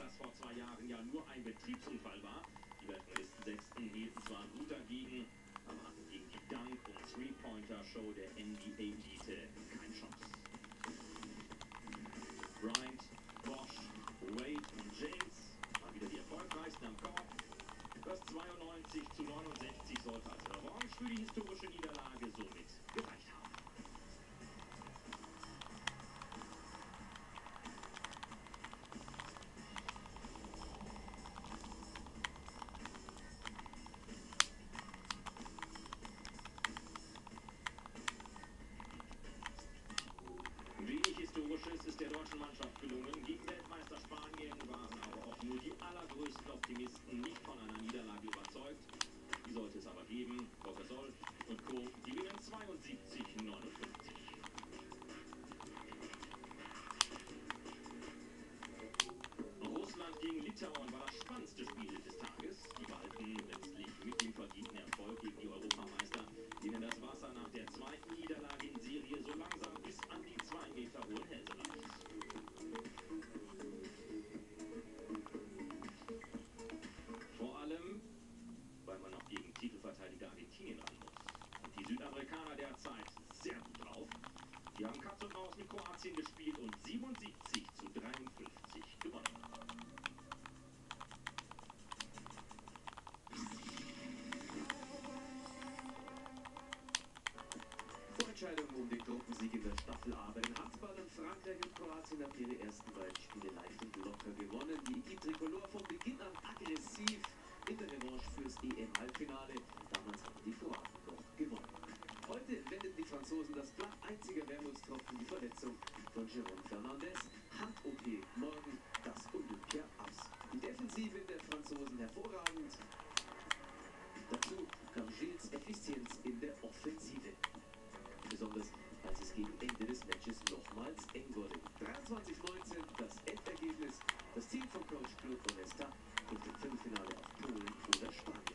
das vor 2 Jahren ja nur ein Betriebsunfall war. Die Weltranglisten hielten zwar gut dagegen, aber hatten gegen die Dunk- und Three-Pointer-Show der NBA-Elite keine Chance. Bryant, Bosch, Wade und James waren wieder die erfolgreichsten am Korb. Das 92:69 sollte als Revanche für die historische Niederlage somit gereicht haben. Wenig Historisches ist der deutschen Mannschaft gelungen. Gegen Weltmeister Spanien waren aber auch nur die allergrößten Optimisten nicht von einer Niederlage überzeugt. Die sollte es aber geben. Gasol und Co. gewinnen 72:59. Russland gegen Litauen war das spannendste Spiel des Tages. Die Balten letztlich mit dem verdienten Erfolg gegen die Europameister, denen das Wasser nach der zweiten Niederlage in Serie so langsam bis an die 2 Meter hohen Hälse reicht. Vor allem, weil man noch gegen Titelverteidiger Argentinien ran muss. Und die Südamerikaner derzeit sehr gut drauf. Die haben Katz und Maus mit Kroatien gespielt und 77:53 gewonnen. Vorentscheidung um den Gruppensieg in der Staffel A. Bei den Handballern Frankreich und Kroatien haben ihre ersten beiden Spiele leicht und locker gewonnen. Die Equipe Tricolore von Beginn an aggressiv in der Revanche fürs EM-Halbfinale. Damals hatten die Kroaten noch gewonnen. Heute wenden die Franzosen das Blatt. Einziger Wermutstropfen die Verletzung von Jérôme Fernandez. Hand-OP morgen das Olympia aus. Die Defensive der Franzosen hervorragend. Dazu kam Gilles Effizienz in der Offensive. Besonders als es gegen Ende des Matches nochmals eng wurde. 23:19 das Endergebnis. Das Team von Coach Claude Onesta trifft im Viertelfinale auf Polen oder Spanien.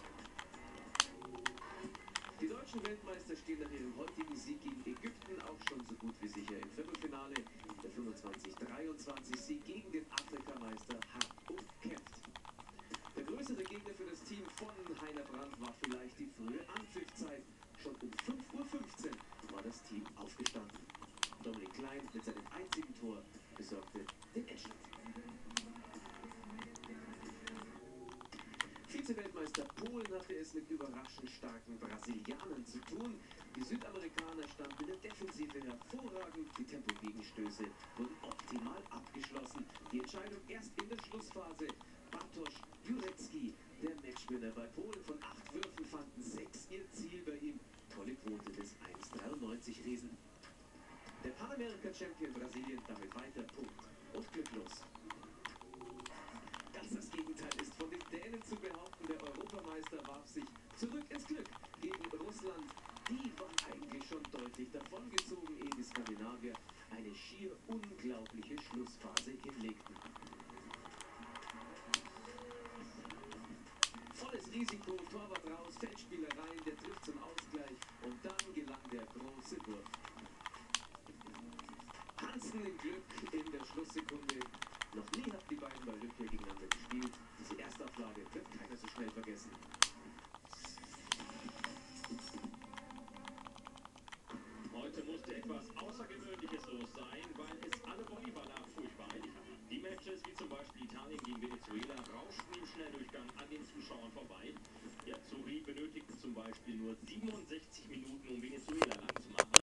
Die deutschen Weltmeister stehen nach ihrem heutigen Sieg gegen Ägypten auch schon so gut wie sicher im Viertelfinale. Der 25:23-Sieg gegen den Afrikameister hart umkämpft. Der größere Gegner für das Team von Heiner Brandt war vielleicht die frühe Anpfiffzeit. Schon um 5:15 Uhr war das Team aufgestanden. Dominik Klein mit seinem einzigen Tor besorgte den Endstand. Vize-Weltmeister Polen hatte es mit überraschend starken Brasilianern zu tun. Die Südamerikaner standen in der Defensive hervorragend. Die Tempogegenstöße wurden optimal abgeschlossen. Die Entscheidung erst in der Schlussphase. Bartosz Jurecki, der Matchwinner bei Polen von 8 Würfen, fanden 6 ihr Ziel bei ihm. Tolle Quote des 1,93 Riesen. Der Panamerika-Champion Brasilien damit weiter Punkt und glücklos. Ganz das Gegenteil ist von den Dänen zu behaupten. Der Europameister warf sich zurück ins Glück gegen Russland. Die waren eigentlich schon deutlich davongezogen, ehe die Skandinavier eine schier unglaubliche Schlussphase hinlegten. Volles Risiko, Torwart raus, Feldspielereien, der trifft zum Ausgleich und dann gelang der große Wurf. Hansen im Glück in der Schlusssekunde. Noch nie hatten die beiden bei Olympia gegeneinander gespielt. Diese Erstauflage wird keiner so schnell vergessen. Heute musste etwas Außergewöhnliches los sein, weil es alle Volleyballer furchtbar eilig hatten. Die Matches, wie zum Beispiel Italien gegen Venezuela, rauschten im Schnelldurchgang an den Zuschauern vorbei. Ja, Zuri benötigte zum Beispiel nur 67 Minuten, um Venezuela